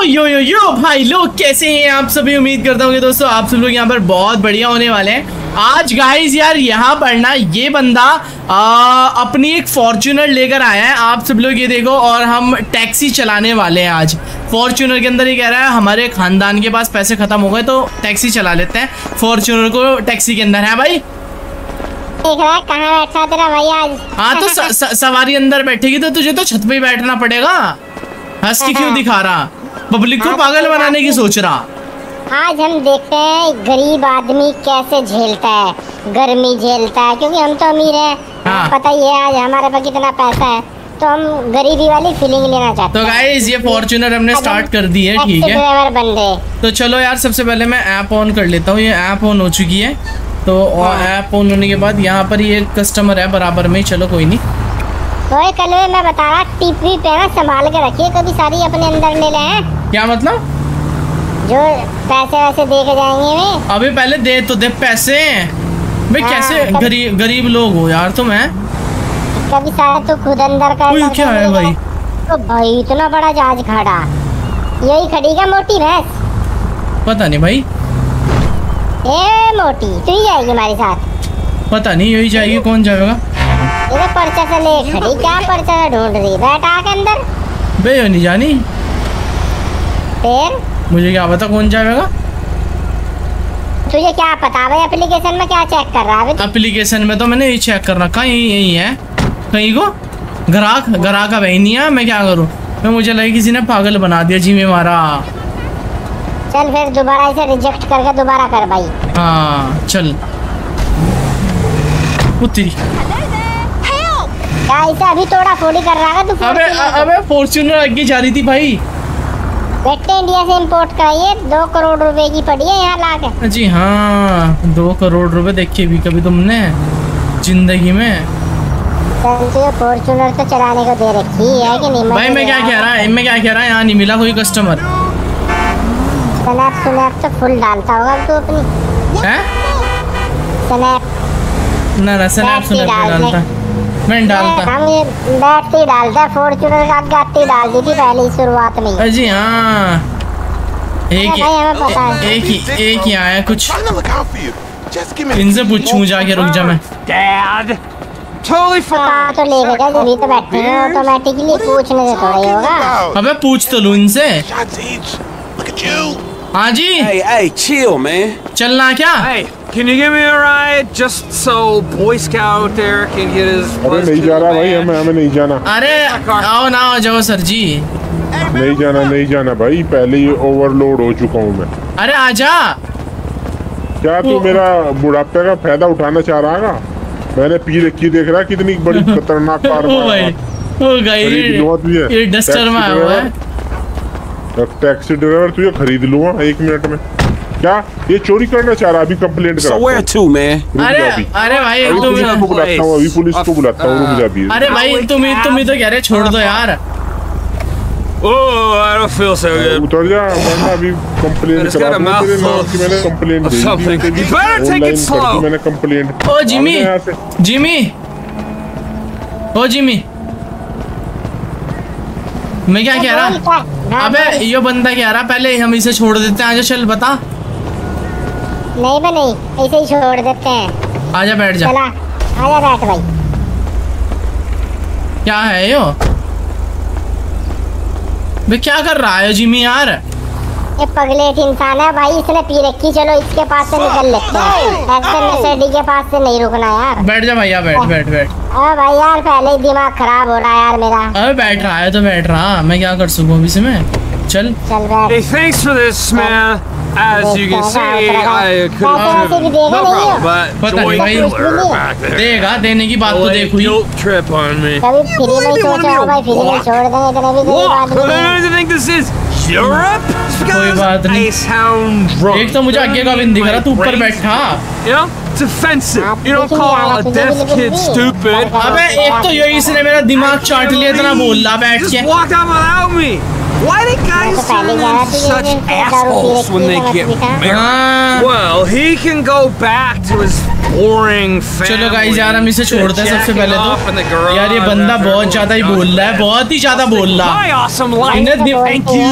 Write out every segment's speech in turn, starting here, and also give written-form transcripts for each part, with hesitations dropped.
यो भाई लोग कैसे हैं आप सभी। उम्मीद करता हूँ कि दोस्तों आप सब लोग यहाँ पर बहुत बढ़िया होने वाले हैं। आज गाइस यार यहाँ पर ना ये बंदा अपनी एक फॉर्च्यूनर लेकर आया है, आप सब लोग ये देखो, और हम टैक्सी चलाने वाले हैं आज फॉर्च्यूनर के अंदर। ये कह रहा है हमारे खानदान के पास पैसे खत्म हो गए तो टैक्सी चला लेते हैं, फॉर्च्यूनर को टैक्सी के अंदर है भाई। देख रहा है कहाँ बैठा तेरा भाई आज। हाँ तो सवारी अंदर बैठेगी तो तुझे तो छत पे ही बैठना पड़ेगा। हंस के क्यों दिखा रहा, पब्लिक को पागल बनाने की सोच रहा। आज हम देखते हैं गरीब आदमी कैसे झेलता है, गर्मी झेलता है, क्योंकि हम तो अमीर हैं। हाँ। पता ही है आज हमारे पास कितना पैसा है, तो हम गरीबी वाली फीलिंग लेना चाहते हैं। तो गाइस ये फॉर्च्यूनर हमने स्टार्ट कर दी है, ठीक है ड्राइवर बन रहे। तो चलो यार सबसे पहले मैं ऐप ऑन कर लेता हूँ। ये ऐप ऑन हो चुकी है, तो ऐप ऑन होने के बाद यहाँ पर ये कस्टमर है बराबर में। चलो कोई नहीं। तो कल मैं बता रहा टिप भी पे ना संभाल के रखिए, कभी सारी अपने अंदर ले ले। क्या मतलब? जो पैसे वैसे दे के जाएंगे वे। अभी पहले दे तो दे पैसे भाई। कैसे गरीब लोग हो यार तुम हैं। कभी सारा तो खुद अंदर कर। क्या है भाई? तो भाई इतना बड़ा जहाज खड़ा, यही खड़ी का मोटी भैंस। पता नहीं भाई। ए मोटी तू ही जाएगी हमारे साथ? पता नहीं, यही जाएगी। कौन जाएगा? इधर पर्चा से ले खड़ी, क्या पर्चा से ढूंढ रही? बैठा के अंदर बे नहीं जानी। फिर मुझे क्या पता कौन जाएगा। तुझे क्या पता भाई? एप्लीकेशन में क्या चेक कर रहा है? एप्लीकेशन में तो मैंने यही चेक कर रखा, यही है कहीं को। ग्राहक का वही नहीं है, मैं क्या करूँ। मैं मुझे लगा किसी ने पागल बना दिया जी में मारा। चल फिर दोबारा इसे रिजेक्ट करके दोबारा कर भाई। हाँ चल उतरी। क्या इसे अभी तोड़ा फोड़ी कर रहा है तू? अबे फॉर्च्यूनर आगे जा रही थी भाई। बेटे इंडिया से इंपोर्ट कराइए, 2 करोड़ रुपए की पड़ी है यहाँ लाके। जी हाँ 2 करोड़ रुपए देखे भी कभी तुमने जिंदगी में। फॉर्च्यूनर तो चलाने को दे रखी है कि नहीं भाई? मैं क्या कह रहा है यहाँ नहीं मिला कोई कस्टमर। स्नैप तो फुल डालता होगा तू अपनी। हैं? स्नैप ना स्नैप डालता मैं डालता। हम ये बैटरी डालता है, फॉर्च्यूनर का गाती डाल दी थी पहले शुरुआत में। जी हाँ एक ही आया कुछ। इनसे पूछूं जाके, रुक जा मैं। तो लेके जा जब तो बैठे हैं ऑटोमेटिकली, पूछने से थोड़ा ही होगा। अबे पूछ तो लूं इनसे। हाँ जी। Hey, chill, man. चलना क्या? Hey, can you give me a ride just so Boy Scout there can get his? अरे नहीं जा रहा भाई, हमें नहीं जाना। अरे आओ ना आ जाओ सर जी। नहीं जाना भाई, पहले ही ओवरलोड हो चुका हूँ मैं। अरे आजा। क्या तू मेरा बुढ़ापे का फायदा उठाना चाह रहा है? मैंने पी रखी, देख रहा कितनी बड़ी खतरनाक कार है। ये डस्टर में आया हुआ है। टैक्सी ड्राइवर तुझे खरीद लूंगा 1 मिनट में। क्या ये चोरी करना चाह रहा? अभी कंप्लेंट करा। So where to, man? अरे भाई तुम बुलाता हूँ, अभी पुलिस को बुलाता हूँ। रुक जा अभी। अरे भाई तुम ही तो कह रहे छोड़ दो यार। Oh, I don't feel so good. उतर जा वरना अभी कंप्लेंट करा। तेरे नाम की मैंने कंप्लेंट दी थी। You better take it slow. मैंने कंप्लेंट। ओ जिमी मैं क्या कह रहा? अबे ये बंदा कह रहा पहले हम इसे छोड़ देते हैं। आजा चल बता। नहीं ऐसे ही छोड़ देते हैं। आजा बैठ जा। चला आजा बैठ भाई। क्या है यो बे? क्या कर रहा है जिमी यार? ये पगलेट इंसान है भाई, इसने पी रखी। चलो इसके पास से निकल लेते हैं, ऐसे नशेड़ी के पास से नहीं रुकना यार। बैठ जा भैया, बैठ। अरे भाई यार पहले ही दिमाग खराब हो रहा है यार मेरा। अबे बैठ रहा है तो बैठ रहा, मैं क्या कर सकूं अभी से मैं। चल बैठ। Hey, thanks for this, man. As you can see, I could have no problem, but Joy Killer back there. देगा, देने की बात तो देख हुई। Guilt trip on me. कभी फ्री में सोचा हो भाई, फ्री में छोड़ देंगे इतने भी गरीब आदमी। I don't think this is Europe. कोई बात नहीं। I sound drunk. एक तो मुझे आगे का भी नहीं दिख रहा, तू ऊपर बैठा। You know, it's offensive. You don't call out a deaf kid stupid. अबे एक तो यही इसने मेरा दिमाग चाट लिया, इतना बोल रहा बैठ के। Just walk out without me. Why do guys turn into such assholes when they get married? Well, he can go back to his boring family. चलो गाइस यार हम इसे छोड़ते हैं सबसे पहले तो। यार ये बंदा बहुत ज्यादा ही बोल रहा है, बहुत ही ज्यादा बोल रहा है। My awesome life. Thank you.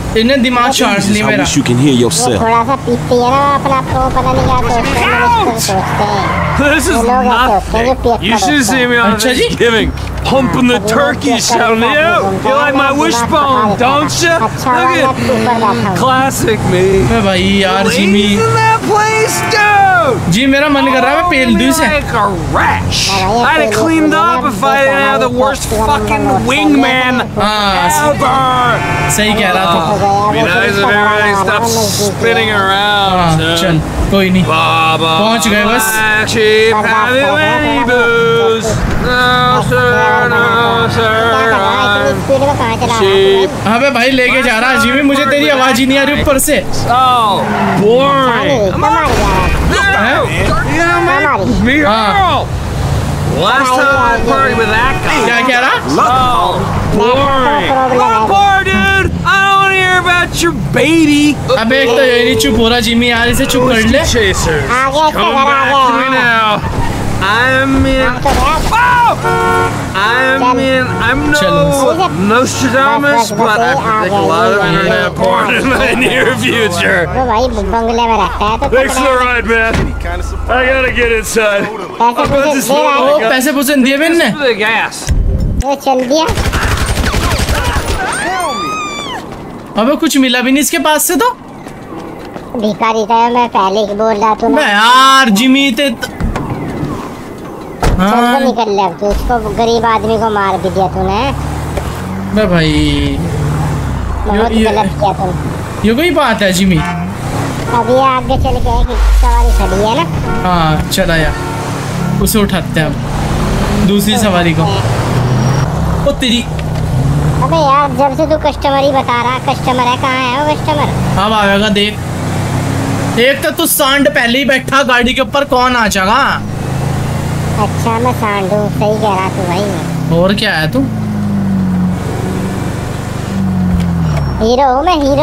इन्हें दिमाग चाट ली I मेरा। wish you can hear ये yourself. थोड़ा सा पीते हैं ना अपना आपको पता नहीं क्या सोचते हैं, सोचते हैं। This is ये लोग ऐसे होते हैं जो nothing. पियक्कड़ You should होते see हैं। me on अच्छा जी। Thanksgiving, pumping the turkey, shouting it out. You like my wishbone, don't you? अच्छा Look वाला at ऊपर बैठा हूँ। classic me. मैं भाई यार Jimmy Ladies in that place, dude. जी मेरा मन कर रहा है मैं पेल दूँ इसे। Like a rash. I'd have cleaned up if I didn't have the worst fucking wingman हाँ ever. सही कह रहा था। Be nice if everybody stopped spinning around. हाँ चल कोई नहीं। Baba, पहुंच गए बस। cheap, have you any booze? No sir, no sir, I'm speed में कहाँ चला cheap. अबे भाई लेके जा रहा है जिमी, मुझे तेरी आवाज ही नहीं आ रही ऊपर से। So boring. कम आ गया हैं? Me girl. Last time I partied with that guy. क्या कह रहा? Oh, boring. प्रॉब्लम है। Poor dude. I don't want to hear about your baby. अबे एक तो ये नहीं चुप हो रहा जिमी यार, इसे चुप कर ले। Chasers. आ गया इसका Come घर आ back to me गया। now. I'm in. तो गया। I'm no Nostradamus, but I predict a lot of internet porn in the near future. वो भाई बंगले में रहता है तो Thanks for the ride, man. I gotta get inside. पैसे I'm about to पूछे दे रहा ओ है। पैसे पूछे दिए बिन ने। the gas. ये चल दिया। अबे कुछ मिला भी नहीं इसके पास से तो। भिखारी था मैं पहले ही बोल रहा था बे ना। यार जिमी ते चल हाँ तो निकल ले अब तू, उसको गरीब आदमी को मार भी दिया तूने। बे भाई बहुत ये- गलत किया तूने। ये कोई बात है जिमी। अब ये आगे चल के एक सवारी खड़ी है ना। हाँ चला यार उसे उठाते हैं अब दूसरी सवारी को। ओ तेरी अबे यार जब से तू कस्टमर ही बता रहा, कस्टमर है कहाँ है वो कस्टमर? अब आएगा देख। एक तो तू सांड पहले ही बैठा गाड़ी के ऊपर, कौन आ जाएगा? अच्छा मैं सांडू, सही कह रहा तू भाई। और क्या है तू? हीरो हूँ मैं, हीरो।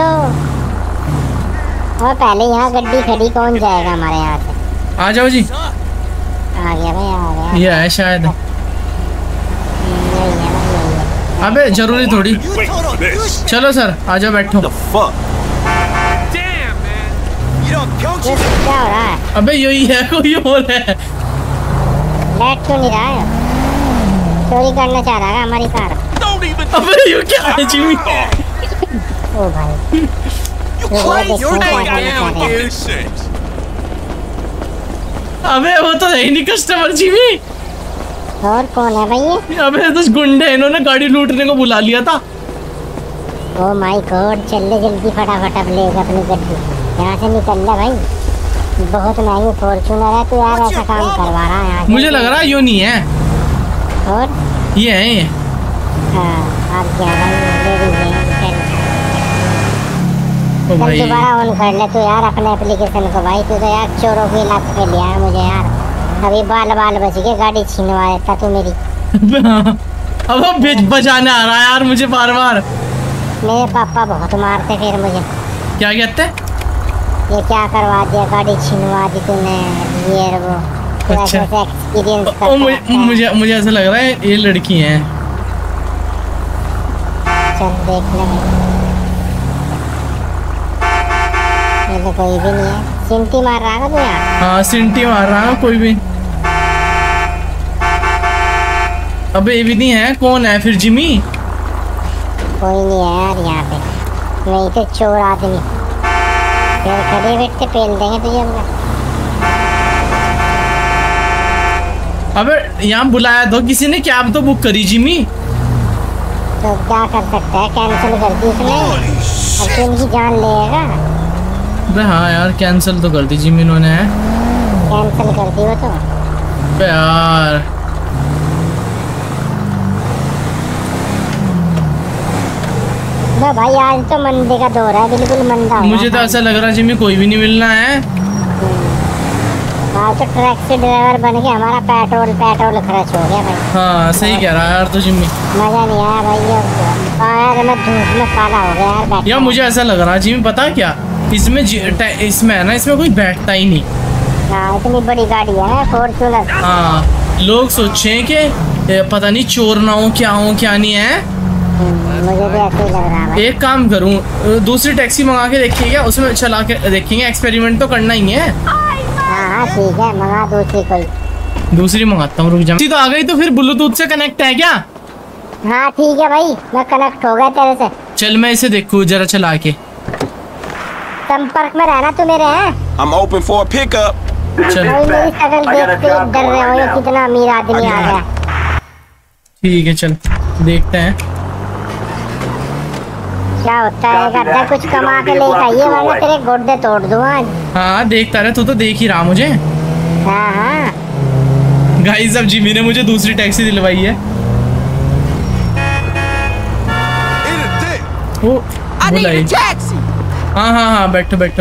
और पहले यहाँ गड्डी खड़ी, कौन जाएगा हमारे यहाँ से? आ जाओ जी। आ गया भाई, आ गया। ये है शायद। यही है भाई, यही है। अबे जरूरी थोड़ी। चलो सर आ जाओ बैठो। The fuck? Damn, man. ये क्या हो रहा है? अबे यही है कोई और है। बैठ क्यों नहीं रहा है? चोरी करना चाह रहा है हमारी कार? अबे ये क्या है जिमी? ओ भाई अबे वो तो है ही नहीं कस्टमर जिमी। और कौन है भाई ये? अबे तो गुंडे इन्होंने गाड़ी लूटने को बुला लिया था। ओ माय गॉड, चल ले जल्दी फटाफट, अब ले अपनी गड्डी यहाँ से निकल ले भाई। बहुत महंगी फॉर्च्यूनर है तो यार, ऐसा काम करवा रहा है यहाँ से। मुझे लग रहा है यो नहीं है, और ये है ये। हाँ आप क्या भाई, ले लीजिए। ओ चल भाई दोबारा ऑन कर ले तू यार अपने एप्लीकेशन को भाई। तू तो यार चोरों की लत पे लिया है मुझे यार। अभी बाल बाल बच गए, गाड़ी छीनवा देता तू मेरी। अब बिच बजाने आ रहा है यार मुझे बार बार। मेरे पापा बहुत मारते फिर मुझे। क्या कहते हैं? ये क्या करवा दिया, गाड़ी छीनवा दी तूने, ये और वो। तू अच्छा। ऐसे एक्सपीरियंस ओ, करता है। मुझे ऐसा लग रहा है ये लड़की हैं। चल देख ले भाई, ये तो कोई भी नहीं है। सिमटी मार रहा है तू यहाँ? हाँ सिंटी मार रहा है कोई भी। अबे ये भी नहीं है, कौन है फिर जिमी? कोई नहीं है यार यहाँ पे, नहीं तो चोर आदमी। फिर खड़े बैठते पेल देंगे तुझे हम। अबे यहाँ बुलाया तो किसी ने, कैब तो बुक करी जिमी। तो क्या कर सकता है, कैंसिल कर दी उसने। अब तो इनकी जान लेगा। अबे हाँ यार कैंसिल तो कर दी जिमी इन्होंने। कैंसिल कर दी वो तो। अबे यार बे भाई आज तो मंदे का दौर है, बिल्कुल मंदा हो मुझे तो गया। ऐसा लग रहा है जिमी कोई भी नहीं मिलना है। आज तो टैक्सी ड्राइवर बन के हमारा पेट्रोल खर्च हो गया भाई। हाँ सही कह रहा है यार तो जिमी। मजा नहीं आया भाई। यार मैं धूप में काला हो गया यार बैठ। यार मुझे ऐसा लग रहा है जिमी, पता क्या इसमें इसमें है ना, इसमें कोई बैठता ही नहीं। हाँ इतनी बड़ी गाड़ी है ना फॉर्च्यूनर। हाँ लोग सोचे कि पता नहीं चोर ना हो क्या नहीं है। मुझे भी ऐसे ही लग रहा है। एक काम करूं, दूसरी टैक्सी मंगा के देखिए क्या, उसमें चला के देखेंगे, एक्सपेरिमेंट तो करना ही है। हाँ ठीक है, मंगा दूसरी कोई। दूसरी मंगाता हूँ, रुक जा। तो आ गई तो फिर ब्लूटूथ से कनेक्ट है क्या? हाँ ठीक है भाई, मैं कनेक्ट हो गया तेरे से। चल मैं इसे देखूं जरा चला के। संपर्क में रहना तू मेरे हैं। I'm open for a pickup. चल भाई मेरी शक्ल देख के डर रहे हो, ये कितना अमीर आदमी आ गया। ठीक है, चल देखते हैं क्या होता है। गद्दा कुछ कमा के लेके आइए, वरना तेरे गोड्डे तोड़ दूँ आज। हाँ देखता रहे, तू तो देख ही रहा मुझे। हाँ हाँ गाइस अब जिमी ने मुझे दूसरी टैक्सी दिलवाई है। ओ बुलाई। हाँ हाँ हाँ, बैठो बैठो।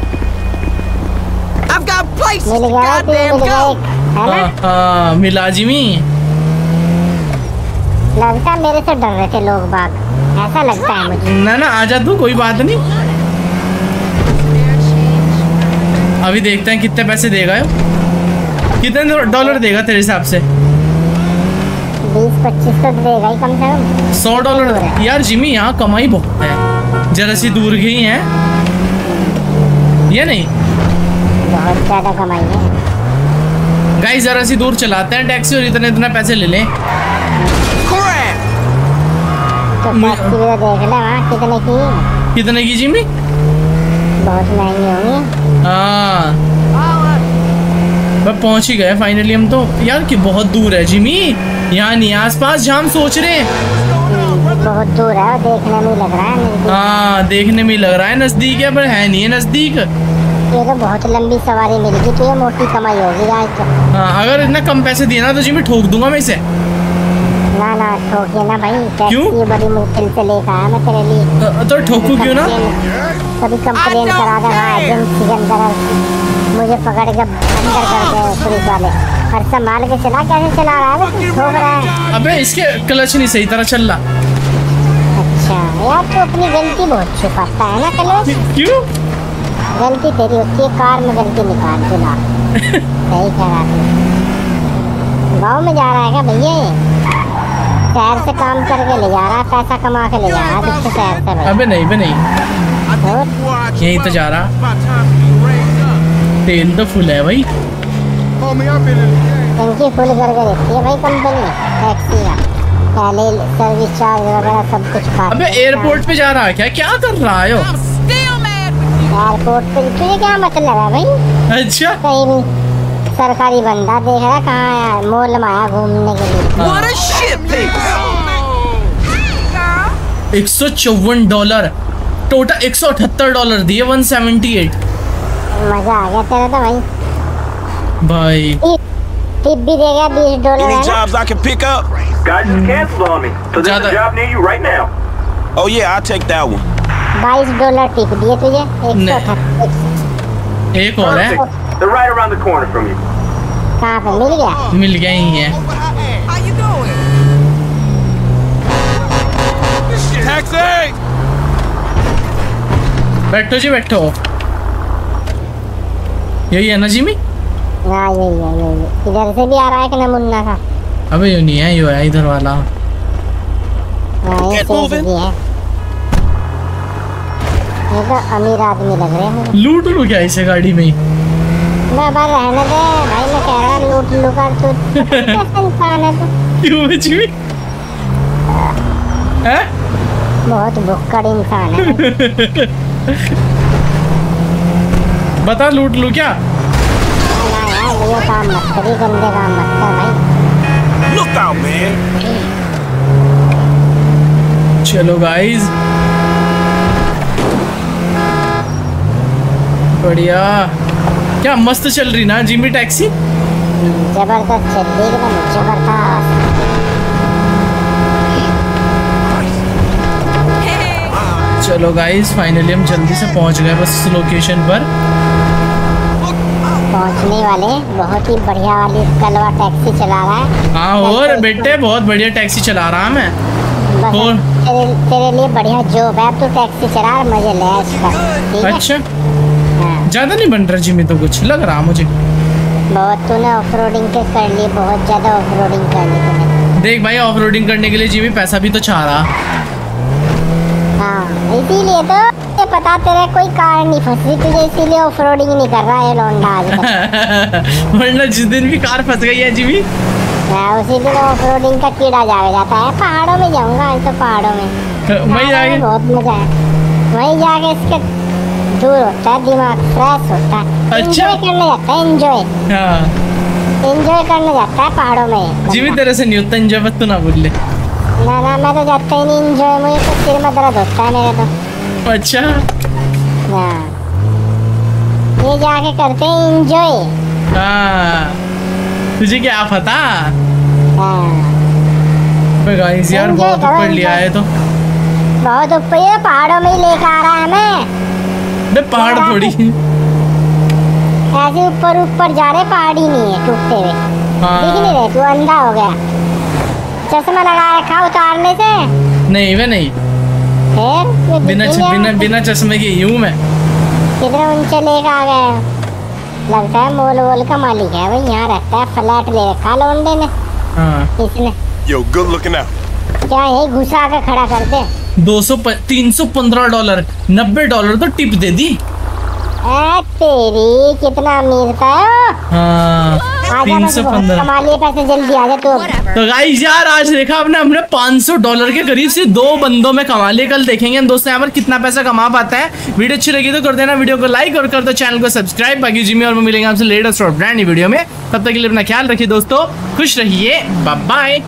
मिल गया, मिल गया एक, है ना? हाँ हाँ मिला जिमी। लगता है मेरे से डर रहे थे लोग बाग, ऐसा लगता है मुझे। ना ना आजा तू, कोई बात नहीं। अभी देखते हैं कितने पैसे देगा ये। कितने डॉलर देगा तेरे हिसाब से? 20-25 तो देगा ही कम से कम। $100 यार जिमी, यहाँ कमाई बहुत है। जरा सी दूर गई है ये नहीं, बहुत ज्यादा कमाई है। गाइस जरा सी दूर चलाते हैं टैक्सी और इतने इतने पैसे ले लें। तो टैक्सी भी तो देख ले वहाँ कितने की। कितने की जिमी? बहुत महंगी होंगी। हाँ मैं पहुंच ही गए फाइनली हम तो। यार कि बहुत दूर है जिमी, यहाँ नहीं आसपास जहाँ हम सोच रहे हैं। बहुत दूर है, और देखने में लग रहा है नजदीक। हाँ देखने में लग रहा है नजदीक है, पर है नहीं है नजदीक। ये तो बहुत लंबी सवारी मिलेगी, तो ये मोटी कमाई होगी आज तो। हाँ अगर इतना कम पैसे दिए ना तो जिमी ठोक दूंगा मैं इसे। ना ना ठोकिए ना भाई, क्यों? टैक्सी बड़ी मुश्किल से लेकर आया मैं तेरे लिए। तो ठोकू क्यों ना? कभी कंप्लेन करा दे वहाँ एजेंसी के अंदर, मुझे पकड़ के अंदर कर दे पुलिस वाले। और संभाल के चला, कैसे चला रहा है, ठोक रहा है। अबे इसके क्लच नहीं सही तरह चल रहा। अच्छा यार, तो अपनी गलती बहुत छुपाता है ना कल। क्यों? गलती तेरी होती है, कार में गलती निकाल के ला। सही कह रहा तू। गाँव में जा रहा है क्या भैया? ये शहर से काम करके ले जा रहा है, पैसा कमा के ले जा रहा है दूसरे शहर से भाई। अबे नहीं बे नहीं, और यही तो जा रहा। तेल तो फुल है भाई। टंकी फुल करके देती है भाई कंपनी टैक्सी का। पहले सर्विस चार्ज वगैरह सब कुछ खा। अबे एयरपोर्ट पे जा रहा है क्या? क्या कर रहा है? एयरपोर्ट पे तुझे क्या मतलब है भाई? अच्छा कहीं भी सरकारी बंदा देख रहा है, कहाँ है मॉल में आया घूमने के लिए। $154 टोटल, $178 दिए, 178। मजा आ गया तेरा तो भाई। भाई टिप भी देगा $20 Any है ना? jobs I can pick up? Guys just canceled on me, so there's Jada. a job near you right now. Oh yeah, I'll take that one. $22 tip दिए तुझे। एक और है, Perfect. They're right around the corner from you. कहाँ पे मिल गया? मिल गया ही है। Taxi! बैठो जी बैठो। यही है ना जिमी? हाँ यही है, यही है। इधर से भी आ रहा है कि ना मुन्ना का? अबे यो नहीं है, यो है इधर वाला। हाँ ये सेठ भी है। ये तो अमीर आदमी लग रहे हैं। लूट लूँ क्या इसे गाड़ी में ही? मैं बार रहने दे भाई, मैं कह रहा लूट लूका तू। कैसा इंसान है तू? क्यों जिमी? हैं? बहुत भुक्कड़ इंसान है। बता लूट लूँ क्या? ना यार ये काम मत करिए, गंदे काम मत कर भाई। Look out, man. चलो गाइस, बढ़िया। क्या मस्त चल रही ना जिमी टैक्सी? जबरदस्त चल रही है, जबरदस्त। चलो गाइस फाइनली हम जल्दी से पहुंच गए बस लोकेशन पर। पहुंचने वाले, बहुत ही बढ़िया वाली कलवा टैक्सी चला रहा है। हाँ और बेटे बहुत बढ़िया टैक्सी चला रहा मैं। बस और? तेरे लिए बढ़िया जॉब है, तू टैक्सी चला और मजे ले इसका, ठीक है? अच्छा हाँ। ज्यादा नहीं बन रहा जिमी तो कुछ लग रहा मुझे। बहुत तूने ऑफ रोडिंग के कर ली, बहुत ज्यादा ऑफ रोडिंग कर ली तूने। देख भाई ऑफ रोडिंग करने के लिए जिमी पैसा भी तो चाह रहा। हाँ इसीलिए तो ये पता तेरे कोई कार नहीं फंसी तुझे, इसीलिए ऑफ रोडिंग नहीं कर रहा है लौंडा आज तक। वरना जिस दिन भी कार फंस गई है जिमी, उसी दिन ऑफ रोडिंग का कीड़ा जाग जाता है। पहाड़ों में जाऊंगा आज तो, पहाड़ों में वही जाके बहुत मजा है। वहीं जाके इसके दूर होता है, दिमाग फ्रेश होता है। अच्छा। एंजॉय करने जाता है, एंजॉय हाँ एंजॉय करने जाता है पहाड़ों में। जिमी तेरे से नहीं होता एंजॉय, बस तू ना बोल ले। ना ना मैं तो जाता ही नहीं एंजॉय, मुझे तो सिर में दर्द होता है मेरे तो। अच्छा हाँ ये जाके करते हैं एंजॉय। हाँ तुझे क्या पता। हाँ गाइस यार Enjoy बहुत करो, ऊपर लिया enjoy। है तो। बहुत ऊपर, ये पहाड़ों में ही लेकर आ रहा है हमें। बे पहाड़ थोड़ी। ऐसे ऊपर ऊपर जा रहे, पहाड़ ही नहीं है टूटते हुए। दिख नहीं रहे, तू अंधा हो गया। चश्मा लगा रखा उतारने से। नहीं वे नहीं, फिर बिना चश्मे के यूं मैं। कितने ऊंचे लेकर आ गए। लगता है मॉल वॉल का मालिक है भाई, यहाँ रहता है। फ्लैट ले रखा लौंडे ने हाँ इसने। Yo, good looking out. क्या है, घुसा के खड़ा कर दे। $315 $90 तो टिप दे दी। तेरी कितना अमीर था हाँ आजा, 315। कमा लिए पैसे, जल्दी आ जा तू। तो गाइस यार आज देखा हमने $500 के करीब से 2 बंदों में कमा लिए। कल देखेंगे हम दोस्तों यहाँ पर कितना पैसा कमा पाता है। वीडियो अच्छी लगी तो कर देना वीडियो को लाइक और कर दो चैनल को सब्सक्राइब। बाकी जिमी और मैं मिलेंगे आपसे लेटेस्ट और ब्रांड न्यू वीडियो में। तब तक के लिए अपना ख्याल रखिए दोस्तों, खुश रहिए, बाय बाय।